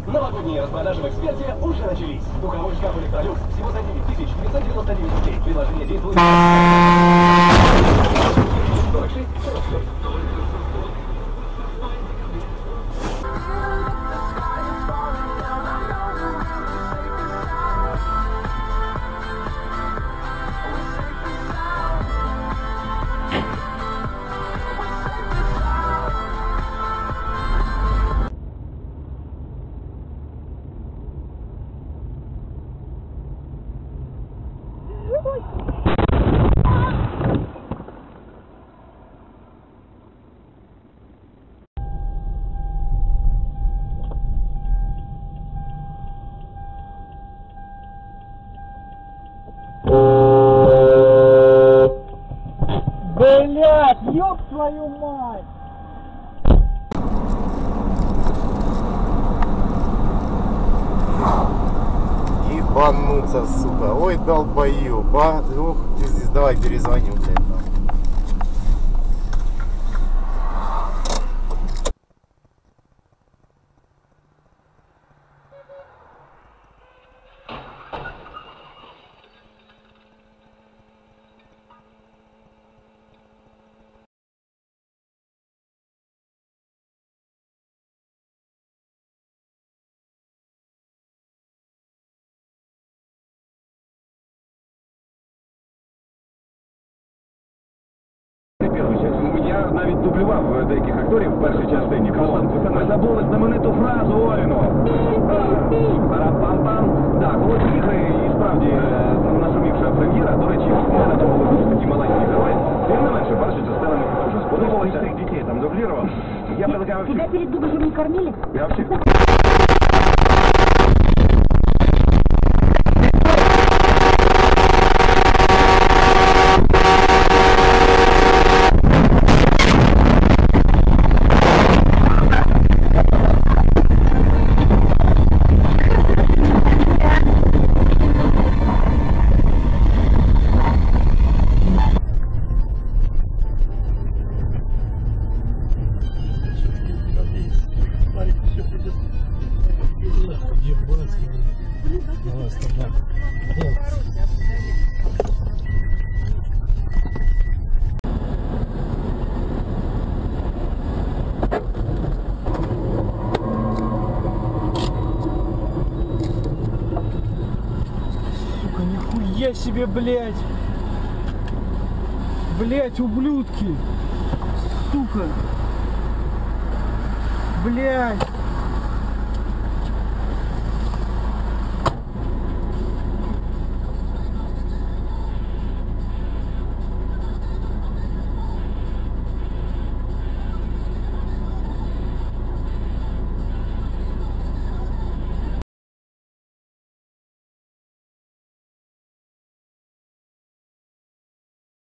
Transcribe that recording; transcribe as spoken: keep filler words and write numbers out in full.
Новогодние распродажи в «Эксперте» уже начались. Духовой шкаф «Электролюкс» всего за девять тысяч девятьсот девяносто девять рублей. Предложение действует... сорок шесть сорок шесть. Блять, ёб твою мать! Ебануться, сука. Ой, долбоёб, а. Ух, пиздец, давай перезвоним, блядь. Я навіть дублював деяких акторів в першій частині. Просто ми забули знамениту фразу Оріну. Пам-пам. Так, ось ігри і справді нашумівша прем'єра. До речі, ми на тому випуску такі маленькі герої. Тим не менше, перша частина мені дуже сподобалася. Цих дітей там дублював. Я предлагаю... Тебя перед дублем не кормили? Я всіх... Сука, нихуя себе, блядь! Блядь, ублюдки! Сука! Блядь!